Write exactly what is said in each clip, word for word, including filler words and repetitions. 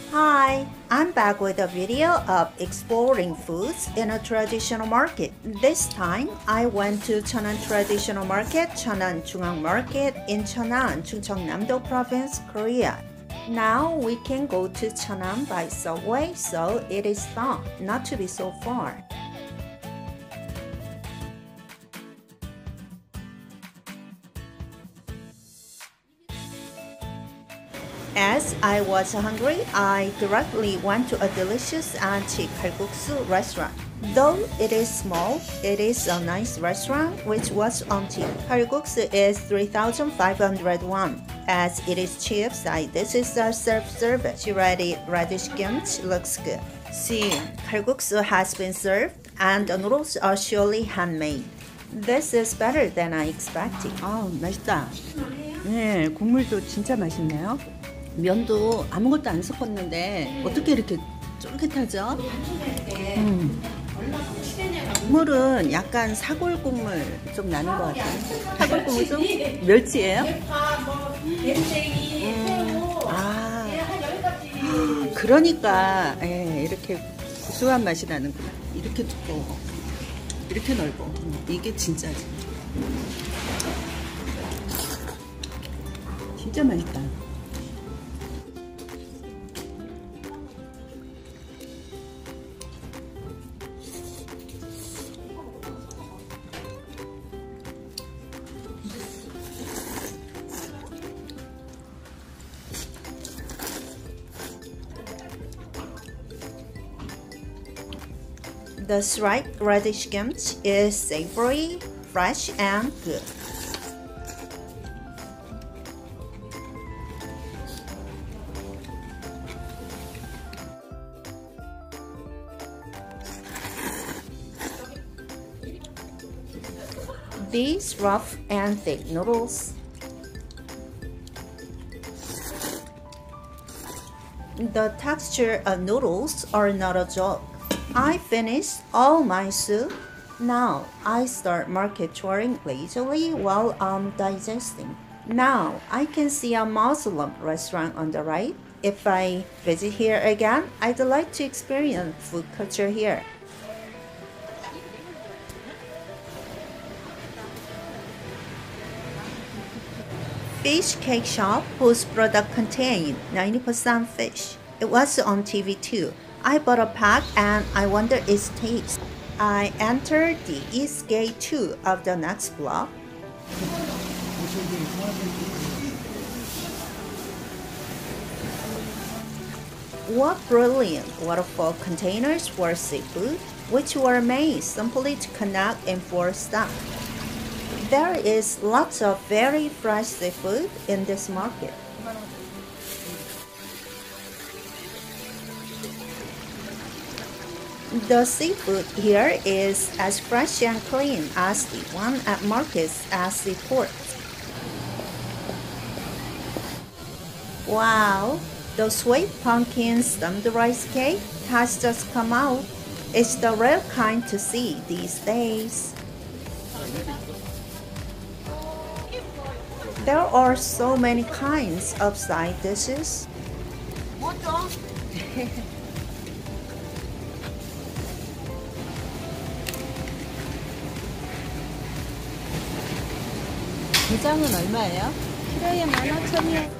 Hi, I'm back with a video of exploring foods in a traditional market. This time, I went to Cheonan Traditional Market, Cheonan Jungang Market in Cheonan, Chungcheongnam-do Province, Korea. Now we can go to Cheonan by subway, so it is thought not to be so far. As I was hungry, I directly went to a delicious and cheap kalguksu restaurant. Though it is small, it is a nice restaurant which was on cheap. Kalguksu is three thousand five hundred won. As it is cheap side, this is a self-service. Ready radish kimchi looks good. See, kalguksu has been served and the noodles are surely handmade. This is better than I expected. 아, 맛있다. 네, 국물도 진짜 맛있네요. 면도 아무것도 안 섞었는데 어떻게 이렇게 쫄깃하죠? 음. 국물은 약간 사골 국물 좀 나는 것 같아요. 사골 국물 좀 멸치예요? 음. 아, 그러니까 예, 이렇게 고소한 맛이 나는구나. 이렇게 두꺼워, 이렇게 넓어. 이게 진짜지. 진짜 맛있다. The striped radish kimchi is savory, fresh, and good. These rough and thick noodles. The texture of noodles are not a joke. I finished all my soup. Now I start market touring leisurely while I'm digesting. Now I can see a Muslim restaurant on the right. If I visit here again, I'd like to experience food culture here. Fish cake shop whose product contained ninety percent fish. It was on T V too. I bought a pack and I wonder its taste. I entered the east gate two of the next block. What brilliant waterfall containers for seafood, which were made simply to connect in four steps. There is lots of very fresh seafood in this market. The seafood here is as fresh and clean as the one at markets at seaports. Wow, the sweet pumpkin stuffed rice cake has just come out. It's the rare kind to see these days. There are so many kinds of side dishes. 게장은 얼마예요? 키로에 만 오천이요.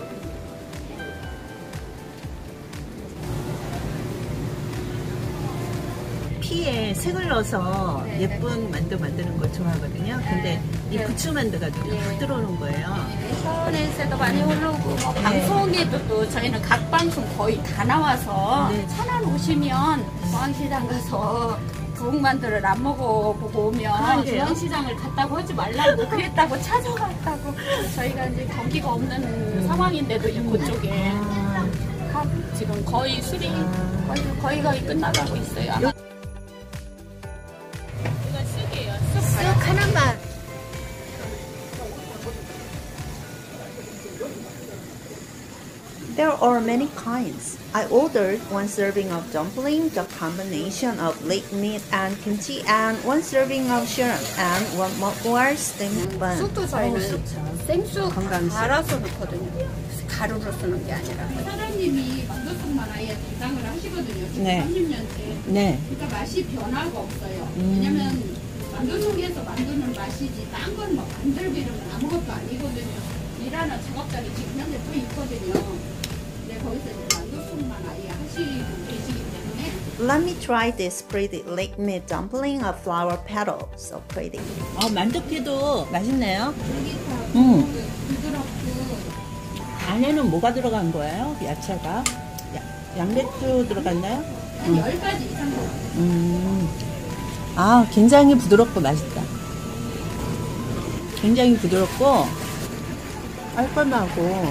피에 색을 넣어서 예쁜 만두 만드는 거 좋아하거든요. 근데 이 부추 만두가 좀 부드러운 거예요. 에스엔에스에도 많이 올라오고 뭐 방송에도 또 저희는 각 방송 거의 다 나와서 네. 천안 오시면 중앙시장 가서 부엌만두를 안 먹어보고 오면 중앙시장을 갔다고 하지 말라고 그랬다고 찾아갔다고. 저희가 이제 경기가 없는 음. 상황인데도 이 그쪽에 각 지금 거의 수리 거의 거의 거의 끝나가고 있어요. 아마. 이건 쑥이에요. 쑥 하나만. There are many kinds. I ordered one serving of dumpling, the combination of leek meat and kimchi, and one serving of shrimp, and one more steamed bun. 쑥도 저희는 생쑥 건강식. 갈아서 넣거든요. 가루로 쓰는 게 아니라. 사장님이 만두국 아예 담당을 하시거든요. 지금 네. 삼십 년째. 네. 그러니까 맛이 변화가 없어요. 음. 왜냐면 만두 속에서 만두는 맛이지 딴 건 뭐 만들고 이러면 아무것도 아니거든요. 일하는 작업자리 지금 현재 또 있거든요. 근데 거기서 이제 만두 속만 아예 하시고 계시기 때문에. Let me try this pretty liquid dumpling of flower petal. So pretty. 어, 만두피도 맛있네요. 쫄깃하고 음. 부드럽고. 안에는 뭐가 들어간 거예요? 야채가? 야, 양배추 들어갔나요? 한 열 가지 이상 들어가요. 음. 아, 굉장히 부드럽고 맛있다. 굉장히 부드럽고 깔끔하고.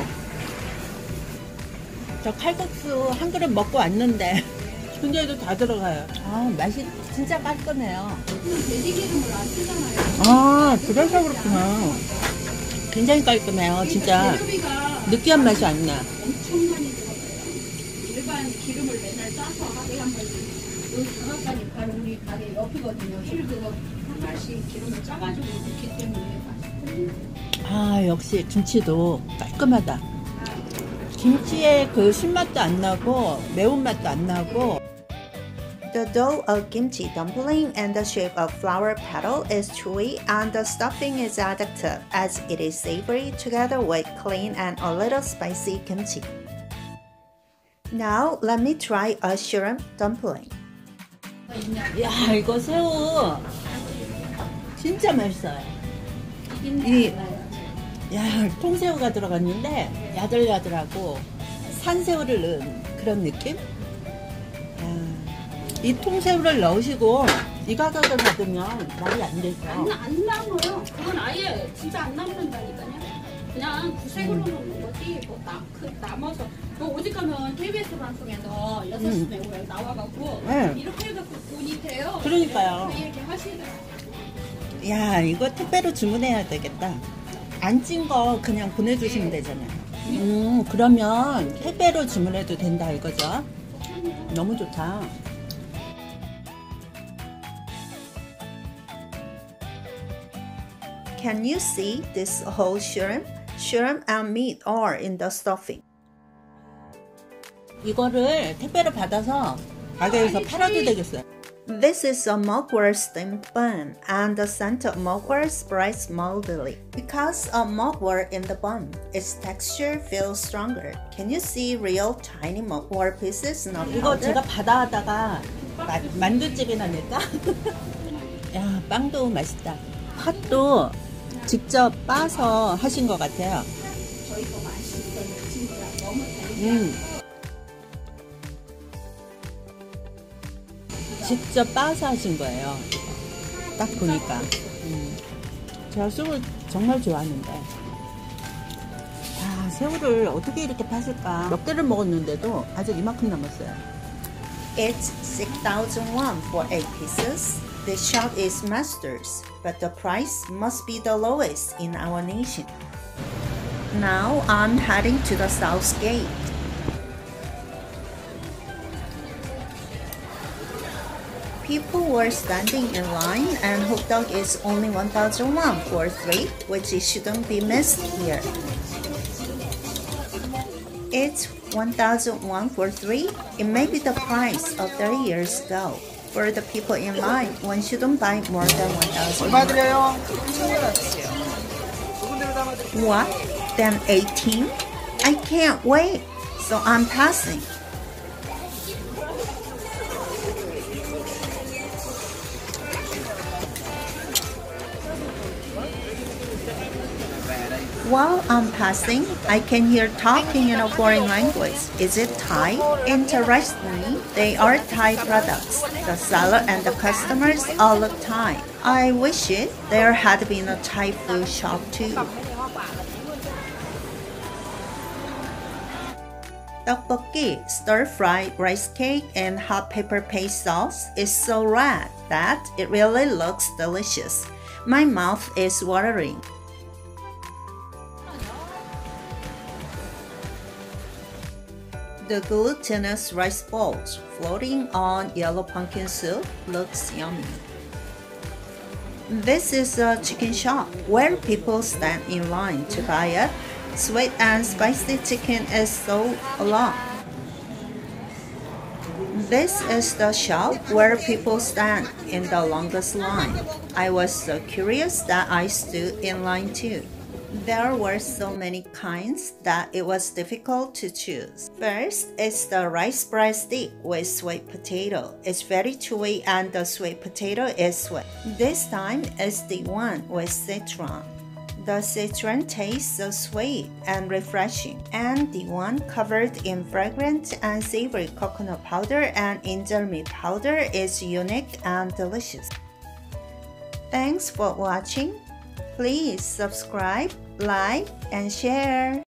저 칼국수 한 그릇 먹고 왔는데 근데도 다 들어가요. 아, 맛이 진짜 깔끔해요. 돼지 기름을 안 쓰잖아요. 아, 그래서 그렇구나. 굉장히 깔끔해요, 진짜. 재료비가 느끼한 맛이 안 나. 엄청 많이 들어가요. 일반 기름을 맨날 싸서 하루에 한 번씩. 그 장갑까지 바로 우리 가게 옆이거든요. 실 그거 한 알씩 기름을 짜가지고 넣기 때문에 맛있거든요. 아, 역시 김치도 깔끔하다. 김치의 그 신맛도 안 나고 매운맛도 안 나고. The dough of kimchi dumpling and the shape of flower petal is chewy and the stuffing is addictive as it is savory together with clean and a little spicy kimchi. Now let me try a shrimp dumpling. 야, 이거 새우 진짜 맛있어요. 이 야, 통새우가 들어갔는데 야들야들하고 산새우를 넣은 그런 느낌? 야, 이 통새우를 넣으시고 이 가격을 받으면 말이 안 되죠. 안, 안 남아요. 그건 아예 진짜 안 남는다니까요. 그냥 구색으로 먹는 거지. 뭐 남, 그 남아서. 그 어디 가면 케이비에스 방송에서 여섯 시 배우에 나와갖고 네. 이렇게 해갖고 돈이 돼요. 그러니까요. 그 얘기 하시더라고요. 야, 이거 택배로 주문해야 되겠다. 안 찐 거 그냥 보내주시면 되잖아요. 음, 그러면 택배로 주문해도 된다 이거죠? 너무 좋다. Can you see this whole shrimp? Shrimp and meat are in the stuffing. 이거를 택배로 받아서 가게에서 팔아도 되겠어요. This is a mugwort steamed bun, and the center of mugwort spreads moldily. Because of mugwort in the bun, its texture feels stronger. Can you see real tiny mugwort pieces not 이거 powdered? 제가 받아다가 마, 만두집이나 낼까? 야, 빵도 맛있다. 팥도 직접 빻아서 하신 것 같아요. 저희 거 맛있어요. 진짜 너무 달달하고. 음. 직접 빻아서 하신 거예요. 딱 보니까. 음. 제가 새우 정말 좋아하는데. 야, 새우를 어떻게 이렇게 팠을까? 몇 개를 먹었는데도 아직 이만큼 남았어요. It's six thousand won for eight pieces. The shop is masters, but the price must be the lowest in our nation. Now I'm heading to the South Gate. People were standing in line, and hot dog is only one thousand won for three, which shouldn't be missed here. It's one thousand won for three. It may be the price of thirty years ago. For the people in line, one shouldn't buy more than one thousand. What? Then eighteen? I can't wait. So I'm passing. While I'm passing, I can hear talking in a foreign language. Is it Thai? Interestingly, they are Thai products. The seller and the customers all look Thai. I wish it there had been a Thai food shop too. Tteokbokki, stir-fried rice cake, and hot pepper paste sauce is so red that it really looks delicious. My mouth is watering. The glutinous rice balls floating on yellow pumpkin soup looks yummy. This is a chicken shop where people stand in line to buy it. Sweet and spicy chicken is sold along. This is the shop where people stand in the longest line. I was so curious that I stood in line too. There were so many kinds that it was difficult to choose. First is the rice bread stick with sweet potato. It's very chewy and the sweet potato is sweet. This time is the one with citron. The citron tastes so sweet and refreshing, and the one covered in fragrant and savory coconut powder and in절미 powder is unique and delicious. Thanks for watching. Please subscribe, like, and share.